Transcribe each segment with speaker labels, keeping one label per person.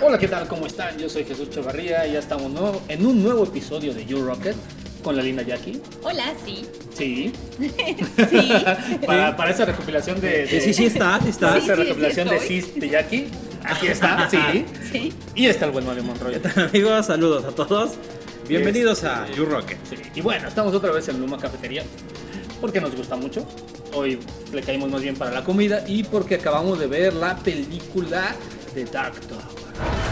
Speaker 1: Hola, ¿qué tal? ¿Cómo están? Yo soy Jesús Chavarría y ya estamos en un nuevo episodio de You Rocket con la linda Jackie.
Speaker 2: Hola, sí.
Speaker 1: Sí.
Speaker 2: Sí.
Speaker 1: Para esa recopilación de...
Speaker 3: Sí, está.
Speaker 1: Esa recopilación de Cis de Jackie. Aquí está, sí.
Speaker 2: Sí.
Speaker 1: Y está el buen Mario Monroy.
Speaker 3: Amigos, saludos a todos. Bienvenidos a You Rocket.
Speaker 1: Sí. Y bueno, estamos otra vez en Luma Cafetería porque nos gusta mucho. Hoy le caímos más bien para la comida y porque acabamos de ver la película de Dark Tower.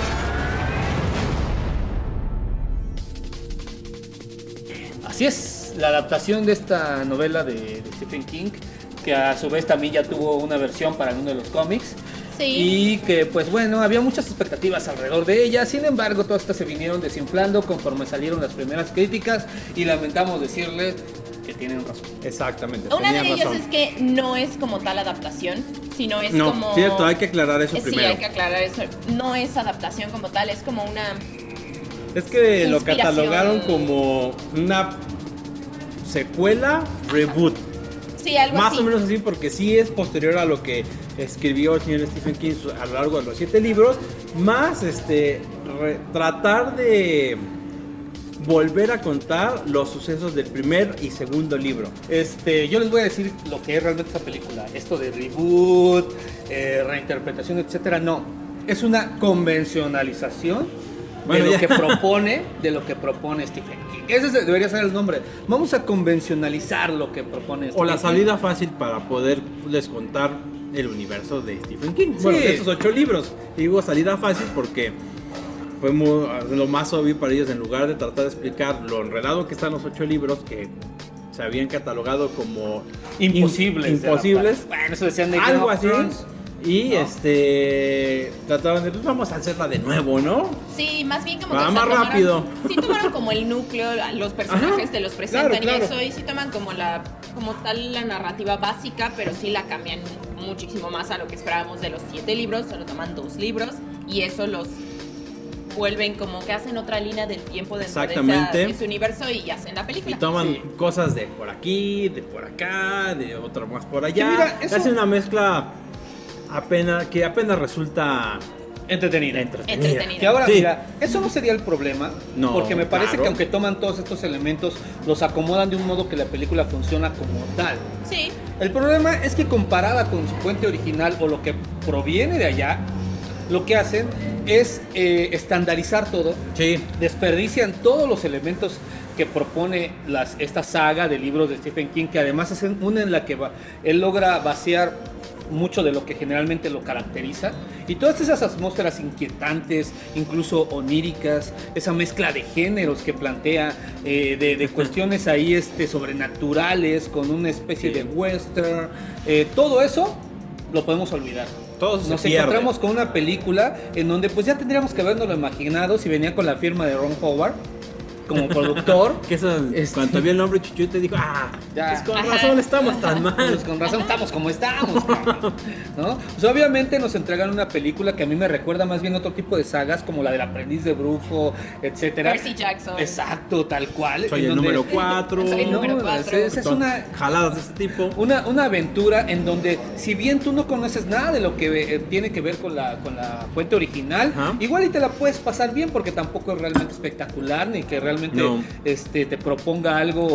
Speaker 1: Así es, la adaptación de esta novela de Stephen King, que a su vez también ya tuvo una versión para uno de los cómics.
Speaker 2: Sí.
Speaker 1: Y que pues bueno, había muchas expectativas alrededor de ella. Sin embargo, todas estas se vinieron desinflando conforme salieron las primeras críticas. Y lamentamos decirles que tienen razón.
Speaker 3: Exactamente.
Speaker 2: Una de
Speaker 3: tenían
Speaker 2: ellas
Speaker 3: razón.
Speaker 2: es que no es como tal adaptación, sino es
Speaker 3: No,
Speaker 2: como...
Speaker 3: cierto, hay que aclarar eso
Speaker 2: Sí,
Speaker 3: primero.
Speaker 2: hay que aclarar eso. No es adaptación como tal, es como una...
Speaker 3: Es que lo
Speaker 2: Inspiración.
Speaker 3: catalogaron como una secuela, reboot.
Speaker 2: Sí, algo
Speaker 3: Más
Speaker 2: así.
Speaker 3: o menos así, porque sí es posterior a lo que escribió el señor Stephen King a lo largo de los 7 libros, más tratar de volver a contar los sucesos del primer y segundo libro.
Speaker 1: Yo les voy a decir lo que es realmente esta película. Esto de reboot, reinterpretación, etcétera, no. Es una convencionalización
Speaker 3: Bueno,
Speaker 1: de
Speaker 3: ya.
Speaker 1: lo que propone Stephen King. Ese debería ser el nombre. Vamos a convencionalizar lo que propone Stephen
Speaker 3: O la
Speaker 1: King.
Speaker 3: salida fácil para poder descontar el universo de Stephen King.
Speaker 1: Sí.
Speaker 3: Bueno, de esos 8 libros. Y digo salida fácil porque fue lo más obvio para ellos, en lugar de tratar de explicar lo enredado que están los 8 libros que se habían catalogado como
Speaker 1: Imposibles. de
Speaker 3: imposibles,
Speaker 1: adaptar. Bueno, eso decían de Game
Speaker 3: algo
Speaker 1: of
Speaker 3: así.
Speaker 1: Thrones.
Speaker 3: Y
Speaker 1: ¿No?
Speaker 3: trataban de, pues vamos a hacerla de nuevo, ¿no?
Speaker 2: Sí, más bien como
Speaker 3: Va
Speaker 2: que
Speaker 3: más
Speaker 2: tomaron-
Speaker 3: rápido.
Speaker 2: Sí tomaron como el núcleo, los personajes
Speaker 3: Ajá,
Speaker 2: te los presentan
Speaker 3: claro.
Speaker 2: y eso, y sí toman como tal la narrativa básica, pero sí la cambian muchísimo más a lo que esperábamos de los 7 libros. Solo toman 2 libros y eso los vuelven como que hacen otra línea del tiempo dentro
Speaker 3: Exactamente.
Speaker 2: de ese universo y hacen la
Speaker 3: Y
Speaker 2: película.
Speaker 3: toman
Speaker 1: Sí.
Speaker 3: cosas de por aquí, de por acá, de otra más por allá.
Speaker 1: Que mira, eso-
Speaker 3: Hace una mezcla que apenas resulta
Speaker 1: Entretenida.
Speaker 2: Entretenida.
Speaker 1: Que ahora,
Speaker 3: Sí.
Speaker 1: mira, eso no sería el problema,
Speaker 3: No,
Speaker 1: porque me parece
Speaker 3: claro.
Speaker 1: que aunque toman todos estos elementos, los acomodan de un modo que la película funciona como tal.
Speaker 2: Sí,
Speaker 1: El problema es que comparada con su fuente original o lo que proviene de allá, lo que hacen es estandarizar todo,
Speaker 3: Sí.
Speaker 1: desperdician todos los elementos que propone esta saga de libros de Stephen King, que además es una en la que él logra vaciar mucho de lo que generalmente lo caracteriza, y todas esas atmósferas inquietantes, incluso oníricas, esa mezcla de géneros que plantea, de cuestiones ahí sobrenaturales con una especie
Speaker 3: Sí.
Speaker 1: de western, todo eso lo podemos olvidar.
Speaker 3: Todo se
Speaker 1: Nos
Speaker 3: pierde.
Speaker 1: encontramos con una película en donde pues ya tendríamos que habernoslo imaginado si venía con la firma de Ron Howard como productor.
Speaker 3: Que eso, cuando vi el nombre Chuchu te dijo,
Speaker 1: Ya.
Speaker 3: pues con
Speaker 2: Ajá.
Speaker 3: razón estamos tan mal.
Speaker 1: Pues con razón estamos como estamos, cabrón, ¿no? Pues obviamente nos entregan una película que a mí me recuerda más bien otro tipo de sagas como la del aprendiz de brujo, etcétera.
Speaker 2: Percy Jackson.
Speaker 1: Exacto, tal cual.
Speaker 3: Soy
Speaker 1: en
Speaker 3: el
Speaker 1: donde-
Speaker 3: número 4.
Speaker 2: Soy el número 4.
Speaker 1: Es una
Speaker 3: Jaladas de este tipo.
Speaker 1: una aventura en donde, si bien tú no conoces nada de lo que tiene que ver con la fuente original,
Speaker 3: Ajá.
Speaker 1: igual y te la puedes pasar bien porque tampoco es realmente espectacular ni que realmente
Speaker 3: No.
Speaker 1: te proponga algo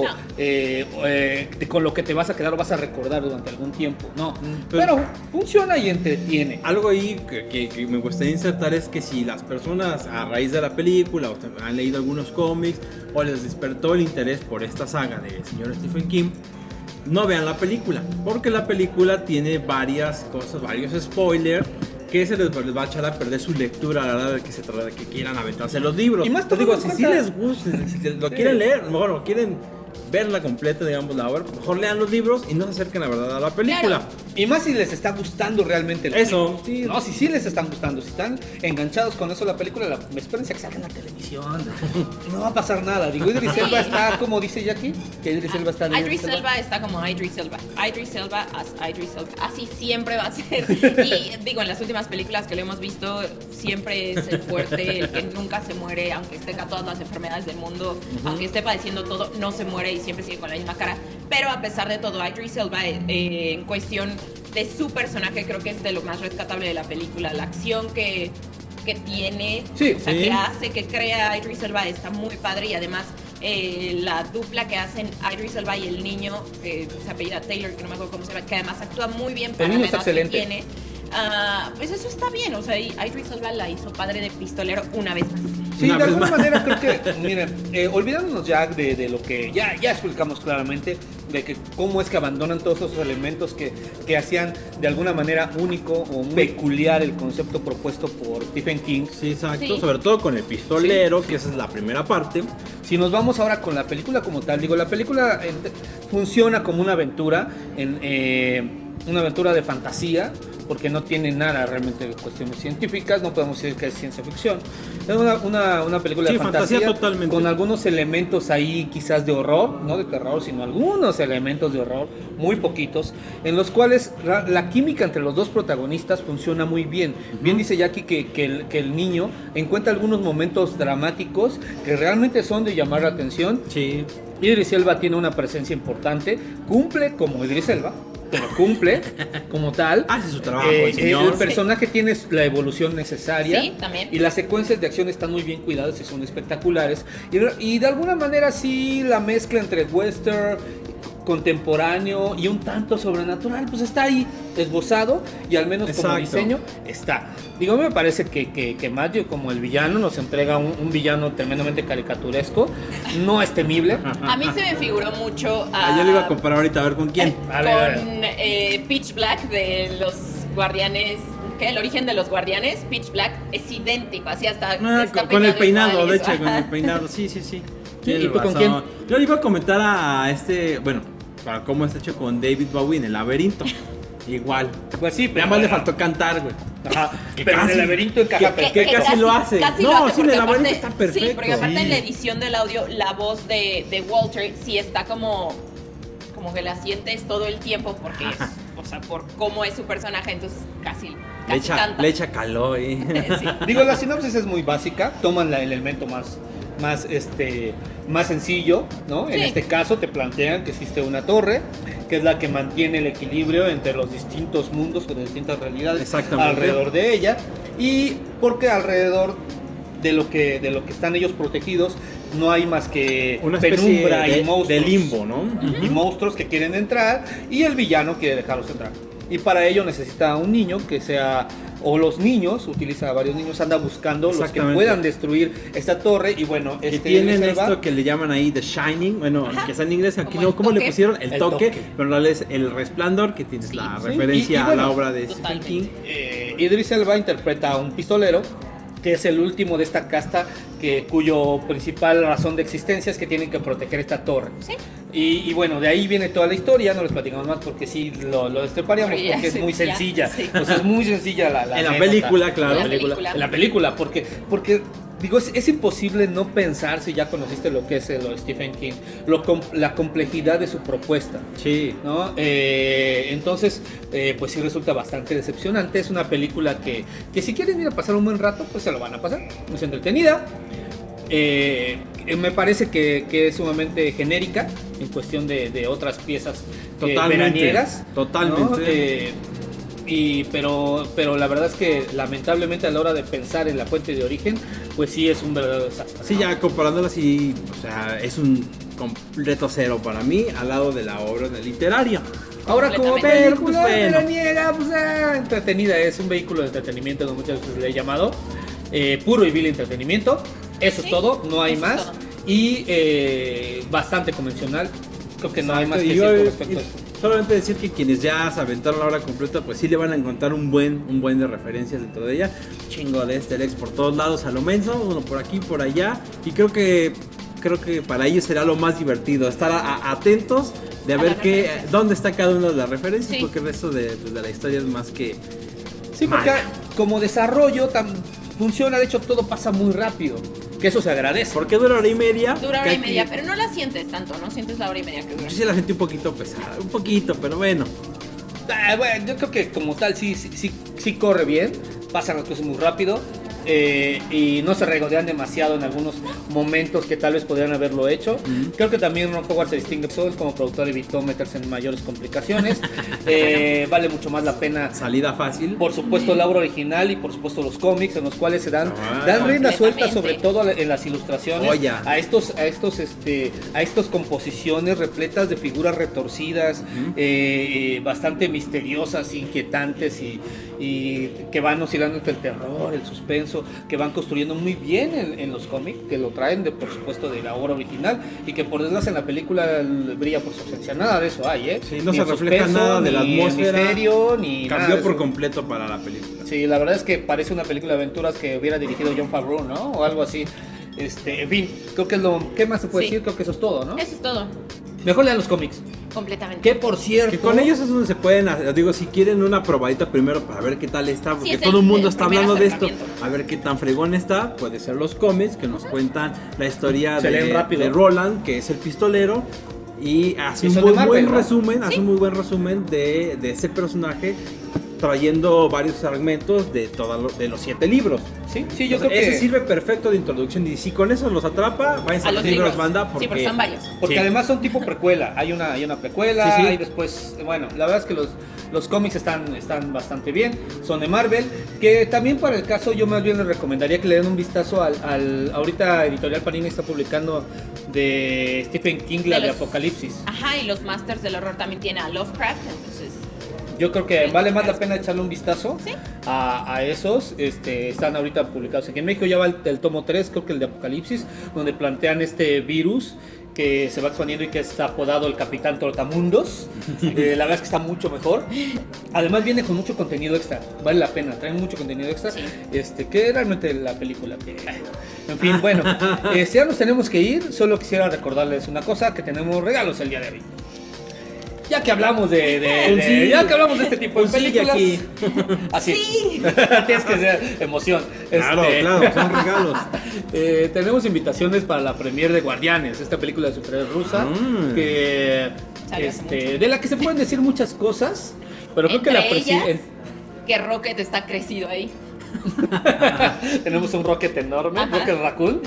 Speaker 2: No.
Speaker 1: con lo que te vas a quedar o vas a recordar durante algún tiempo. No,
Speaker 3: Pero-
Speaker 1: pero funciona y entretiene.
Speaker 3: Algo ahí que me gustaría insertar es que si las personas a raíz de la película o han leído algunos cómics o les despertó el interés por esta saga del señor Stephen King, no vean la película, porque la película tiene varias cosas, varios spoilers que les va a echar a perder su lectura a la hora de que se trata de que quieran aventarse los libros.
Speaker 1: Y más
Speaker 3: te digo,
Speaker 1: tomando
Speaker 3: si
Speaker 1: en
Speaker 3: sí
Speaker 1: cuenta-
Speaker 3: les gusta, si lo
Speaker 1: Sí.
Speaker 3: quieren leer, mejor lo quieren verla completa, digamos, la obra, mejor lean los libros y no se acerquen la verdad a la película.
Speaker 2: Claro.
Speaker 1: Y más si les está gustando realmente el
Speaker 3: Eso,
Speaker 1: libro.
Speaker 3: sí.
Speaker 1: No, si sí les están gustando, si están enganchados con eso la película, espérense a que salga en la televisión. No va a pasar nada. Digo, Idris Elba está, como dice Jackie, que Idris Elba está de
Speaker 2: Idris Elba está como Idris Elba. Idris Elba as Idris Elba. Así siempre va a ser. Y digo, en las últimas películas que lo hemos visto, siempre es el fuerte, el que nunca se muere, aunque tenga todas las enfermedades del mundo, aunque esté padeciendo todo, no se muere y siempre sigue con la misma cara. Pero a pesar de todo, Idris Elba, en cuestión de su personaje, creo que es de lo más rescatable de la película. La acción que que tiene,
Speaker 1: Sí,
Speaker 2: o sea,
Speaker 3: sí.
Speaker 2: que hace, que crea Idris Elba está muy padre y además la dupla que hacen Idris Elba y el niño, que se apellida Taylor, que no me acuerdo cómo se llama, que además actúa muy bien para
Speaker 1: niño
Speaker 2: la
Speaker 1: está
Speaker 2: edad que
Speaker 1: excelente.
Speaker 2: tiene. Pues eso está bien, o sea, Idris Elba la hizo padre de pistolero una vez más.
Speaker 1: Sí,
Speaker 3: Una
Speaker 1: de
Speaker 3: vez
Speaker 1: alguna
Speaker 3: más.
Speaker 1: manera creo que, miren, olvidándonos ya de lo que ya explicamos claramente, de que cómo es que abandonan todos esos elementos que hacían de alguna manera único o peculiar el concepto propuesto por Stephen King.
Speaker 3: Sí, exacto.
Speaker 2: Sí.
Speaker 3: Sobre todo con el pistolero, que esa es la primera parte.
Speaker 1: Si nos vamos ahora con la película como tal, digo, la película funciona como una aventura, una aventura de fantasía, porque no tiene nada realmente de cuestiones científicas, no podemos decir que es ciencia ficción. Es una película
Speaker 3: Sí,
Speaker 1: de fantasía,
Speaker 3: totalmente.
Speaker 1: con algunos elementos ahí quizás de horror, no de terror, sino algunos elementos de horror, muy poquitos, en los cuales la química entre los dos protagonistas funciona muy bien. Bien dice Jackie que el niño encuentra algunos momentos dramáticos que realmente son de llamar la atención.
Speaker 3: Sí.
Speaker 1: Idris Elba tiene una presencia importante, cumple como Idris Elba, pero cumple como tal.
Speaker 3: Hace su trabajo, el señor.
Speaker 1: El personaje tiene la evolución necesaria.
Speaker 2: Sí, también.
Speaker 1: Y las secuencias de acción están muy bien cuidadas y son espectaculares. Y de alguna manera sí la mezcla entre western, contemporáneo y un tanto sobrenatural, pues está ahí esbozado y al menos como
Speaker 3: Exacto.
Speaker 1: diseño está. Digo, a mí me parece que Matthew como el villano nos entrega un villano tremendamente caricaturesco, no es temible.
Speaker 2: A mí se me figuró mucho
Speaker 3: Yo le iba a comparar ahorita a ver con quién.
Speaker 1: A ver, a ver.
Speaker 2: con Pitch Black de los Guardianes. ¿Qué? El origen de los Guardianes, Pitch Black, es idéntico, así hasta está
Speaker 3: Con el
Speaker 2: peinado
Speaker 3: peinado,
Speaker 2: igual,
Speaker 3: de
Speaker 2: y eso.
Speaker 3: hecho, con el peinado, sí.
Speaker 1: Sí,
Speaker 3: Tienes
Speaker 1: ¿y tú con
Speaker 3: razón. Yo le iba a comentar a bueno, para cómo está hecho con David Bowie en El Laberinto. Igual.
Speaker 1: Pues sí,
Speaker 3: Nada más le faltó cantar, güey.
Speaker 1: Ajá,
Speaker 3: Que
Speaker 1: pero en
Speaker 3: casi-
Speaker 1: el laberinto encaja
Speaker 3: que-
Speaker 1: perfecto.
Speaker 3: casi lo hace.
Speaker 2: Casi
Speaker 3: No,
Speaker 2: lo hace
Speaker 3: sí, en
Speaker 2: porque
Speaker 3: el laberinto
Speaker 2: aparte-
Speaker 3: está perfecto.
Speaker 2: Sí, porque aparte
Speaker 3: Sí.
Speaker 2: en la edición del audio, la voz de Walter sí está como que la sientes todo el tiempo porque es, o sea, por cómo es su personaje, entonces casi canta.
Speaker 3: Le echa calor,
Speaker 2: Sí.
Speaker 1: Digo, la sinopsis es muy básica, toman el elemento más sencillo, ¿no? En
Speaker 2: Sí.
Speaker 1: este caso te plantean que existe una torre, que es la que mantiene el equilibrio entre los distintos mundos o de distintas realidades
Speaker 3: Exactamente.
Speaker 1: alrededor de ella, y porque alrededor de lo que están ellos protegidos no hay más que
Speaker 3: Una especie
Speaker 1: penumbra y
Speaker 3: de
Speaker 1: monstruos.
Speaker 3: limbo, ¿no?
Speaker 1: Y monstruos que quieren entrar y el villano quiere dejarlos entrar. Y para ello necesita un niño que sea, o los niños, utiliza a varios niños, anda buscando los que
Speaker 3: Exactamente.
Speaker 1: puedan destruir esta torre. Y bueno,
Speaker 3: Que tienen
Speaker 1: Idris Elba-
Speaker 3: esto que le llaman ahí The Shining, bueno,
Speaker 2: Ajá.
Speaker 3: que está en inglés, aquí
Speaker 2: Como
Speaker 3: no,
Speaker 2: el
Speaker 3: ¿cómo le
Speaker 2: toque.
Speaker 3: pusieron? El
Speaker 1: El
Speaker 3: toque,
Speaker 1: toque.
Speaker 3: pero en realidad es el resplandor, que tienes
Speaker 2: Sí,
Speaker 3: la
Speaker 1: sí.
Speaker 3: referencia
Speaker 1: Y
Speaker 3: a
Speaker 1: bueno,
Speaker 3: la obra de Stephen
Speaker 2: totalmente.
Speaker 3: King.
Speaker 1: Idris Elba interpreta a un pistolero que es el último de esta casta cuyo principal razón de existencia es que tienen que proteger esta torre.
Speaker 2: Sí.
Speaker 1: Y bueno, de ahí viene toda la historia, no les platicamos más porque sí lo destriparíamos
Speaker 2: Porque ya
Speaker 1: porque es
Speaker 2: se-
Speaker 1: muy
Speaker 2: ya,
Speaker 1: sencilla.
Speaker 2: sí.
Speaker 1: O sea, es muy sencilla la
Speaker 3: En la
Speaker 1: anécdota.
Speaker 3: película, claro.
Speaker 2: En la película.
Speaker 1: En la película, porque digo, es imposible no pensar si ya conociste lo que es lo de Stephen King, la complejidad de su propuesta.
Speaker 3: Sí.
Speaker 1: ¿No? Entonces, pues sí resulta bastante decepcionante. Es una película que si quieren ir a pasar un buen rato, pues se lo van a pasar. Es entretenida. Me parece que es sumamente genérica en cuestión de otras piezas
Speaker 3: Totalmente,
Speaker 1: veraniegas.
Speaker 3: totalmente.
Speaker 1: Pero la verdad es que lamentablemente a la hora de pensar en la fuente de origen, pues sí es un verdadero desastre.
Speaker 3: Sí, ya comparándola así, o sea, es un completo cero para mí al lado de la obra literaria.
Speaker 1: Ahora como
Speaker 2: Completamente.
Speaker 1: película
Speaker 3: Pues, bueno.
Speaker 1: veraniega, pues entretenida, es un vehículo de entretenimiento, como muchas veces le he llamado, puro y vil entretenimiento, eso es
Speaker 2: Sí,
Speaker 1: todo, no hay
Speaker 2: eso es
Speaker 1: más,
Speaker 2: todo.
Speaker 1: y bastante convencional, creo que no hay más que
Speaker 3: Exacto,
Speaker 1: decir
Speaker 3: y
Speaker 1: con respecto a esto.
Speaker 3: solamente decir que quienes ya se aventaron la obra completa, pues sí le van a encontrar un buen de referencias dentro de ella. Chingo de Easter eggs por todos lados a lo menso, uno por aquí, por allá. Y creo que para ellos será lo más divertido, estar atentos de
Speaker 2: A
Speaker 3: ver
Speaker 2: las referencias.
Speaker 3: dónde está cada una de las referencias,
Speaker 2: Sí.
Speaker 3: porque el resto de la historia es más que...
Speaker 1: Sí, porque
Speaker 3: mala.
Speaker 1: como desarrollo funciona, de hecho todo pasa muy rápido, que eso se agradece.
Speaker 3: ¿Por qué dura hora y media?
Speaker 2: Dura
Speaker 3: Que
Speaker 2: hora y
Speaker 3: aquí-
Speaker 2: media, pero no la sientes tanto, no sientes la hora y media que dura.
Speaker 3: Yo sí la sentí un poquito pesada, un poquito, pero bueno.
Speaker 1: Bueno, yo creo que como tal sí corre bien, pasan las cosas muy rápido. y no se regodean demasiado en algunos momentos que tal vez podrían haberlo hecho. Creo que también Ron Howard se distingue como productor, evitó meterse en mayores complicaciones. Vale mucho más la pena.
Speaker 3: Salida fácil.
Speaker 1: Por supuesto la obra original y por supuesto los cómics en los cuales se dan rienda suelta, sobre todo en las ilustraciones, a estos composiciones repletas de figuras retorcidas, bastante misteriosas, inquietantes y que van oscilando entre el terror, el suspenso, que van construyendo muy bien en los cómics, que lo traen por supuesto de la obra original y que por desgracia en la película brilla por su ausencia. Nada de eso hay,
Speaker 3: Sí, no se refleja nada de la atmósfera,
Speaker 1: misterio, ni
Speaker 3: cambió
Speaker 1: nada
Speaker 3: por completo para la película.
Speaker 1: Sí, la verdad es que parece una película de aventuras que hubiera dirigido Jon Favreau, ¿no? O algo así. En fin, creo que es lo... ¿Qué más se puede decir? Creo que eso es todo, ¿no?
Speaker 2: Eso es todo.
Speaker 1: Mejor lean los cómics.
Speaker 2: Completamente.
Speaker 1: Que por cierto...
Speaker 3: Que con ellos es donde se pueden, digo, si quieren una probadita primero para ver qué tal está, porque todo el mundo está hablando de esto, a ver qué tan fregón está, puede ser los cómics que nos cuentan la historia de Roland, que es el pistolero, y hace un muy buen resumen, hace un muy buen resumen de ese personaje, trayendo varios fragmentos de los 7 libros.
Speaker 1: Sí, yo creo que
Speaker 3: ese sirve perfecto de introducción, y si con eso los atrapa, vayan a los libros, banda, porque...
Speaker 2: Sí, porque son varios.
Speaker 1: Porque además son tipo precuela, hay una precuela, y después, bueno, la verdad es que los cómics están bastante bien, son de Marvel, que también para el caso yo más bien les recomendaría que le den un vistazo ahorita Editorial Panini está publicando de Stephen King, la de Apocalipsis.
Speaker 2: Ajá, y los Masters del Horror también tiene a Lovecraft, entonces...
Speaker 1: Yo creo que vale más la pena echarle un vistazo a esos. Están ahorita publicados aquí en México. Ya va el tomo 3, creo que el de Apocalipsis, donde plantean este virus que se va expandiendo y que está apodado el Capitán Trotamundos. La verdad es que está mucho mejor. Además viene con mucho contenido extra. Vale la pena, traen mucho contenido extra. Que realmente la película que... En fin, bueno, ya nos tenemos que ir. Solo quisiera recordarles una cosa, que tenemos regalos el día de hoy. Ya que hablamos ya que hablamos de este tipo de películas, aquí. Así. Tienes que ser emoción.
Speaker 3: Claro, son regalos.
Speaker 1: Tenemos invitaciones para la premiere de Guardianes, esta película de superhéroes rusa, que de la que se pueden decir muchas cosas, pero creo que la
Speaker 2: que Rocket está crecido ahí.
Speaker 1: Tenemos un Rocket enorme, Rocket Raccoon.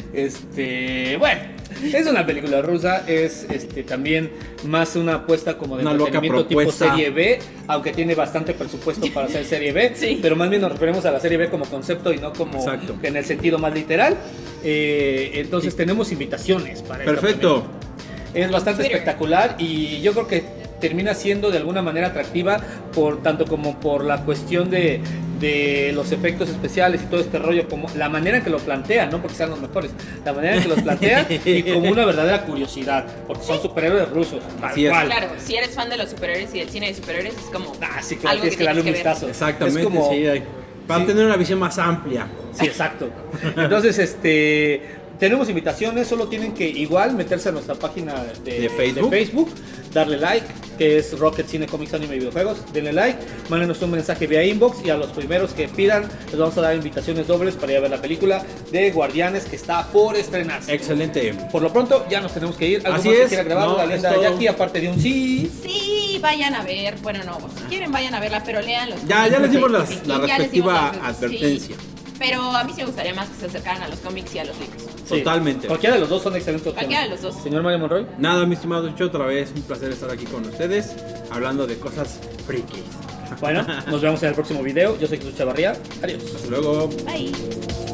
Speaker 1: Bueno, es una película rusa, es también más una apuesta como de
Speaker 3: una
Speaker 1: entretenimiento tipo serie B, aunque tiene bastante presupuesto para hacer serie B, pero más bien nos referimos a la serie B como concepto y no como en el sentido más literal. Entonces tenemos invitaciones para
Speaker 3: perfecto.
Speaker 1: Es bastante espectacular y yo creo que termina siendo de alguna manera atractiva tanto como por la cuestión de los efectos especiales y todo este rollo, como la manera en que lo plantean, no porque sean los mejores, la manera en que los plantean y como una verdadera curiosidad, porque son superhéroes rusos.
Speaker 2: Claro, si eres fan de los superhéroes y del cine de superhéroes es como
Speaker 1: sí, claro, tienes que darle un vistazo.
Speaker 3: Exactamente, es como, para tener una visión más amplia.
Speaker 1: Sí, exacto. Entonces, tenemos invitaciones, solo tienen que igual meterse a nuestra página de Facebook, darle like, que es Rocket Cine Comics Anime y Videojuegos, denle like, mándenos un mensaje vía inbox y a los primeros que pidan les vamos a dar invitaciones dobles para ir a ver la película de Guardianes que está por estrenarse.
Speaker 3: Excelente.
Speaker 1: Por lo pronto ya nos tenemos que ir. ¿Algo
Speaker 3: Así
Speaker 1: más
Speaker 3: es.
Speaker 1: que quiera grabar? La linda Jackie, aparte de un sí.
Speaker 2: Sí, vayan a ver, bueno no, si quieren vayan a verla, pero lean los
Speaker 3: ya les dimos la respectiva advertencia.
Speaker 2: Pero a mí sí me gustaría más que se acercaran a los cómics y a los libros.
Speaker 1: Sí,
Speaker 3: totalmente.
Speaker 1: Cualquiera de los dos son excelentes opciones.
Speaker 2: Cualquiera de los dos.
Speaker 1: Señor Mario Monroy.
Speaker 3: Nada, mi estimado Chucho, otra vez un placer estar aquí con ustedes, hablando de cosas frikis.
Speaker 1: Bueno, nos vemos en el próximo video. Yo soy Jesús Chavarría. Adiós.
Speaker 3: Hasta luego.
Speaker 2: Bye.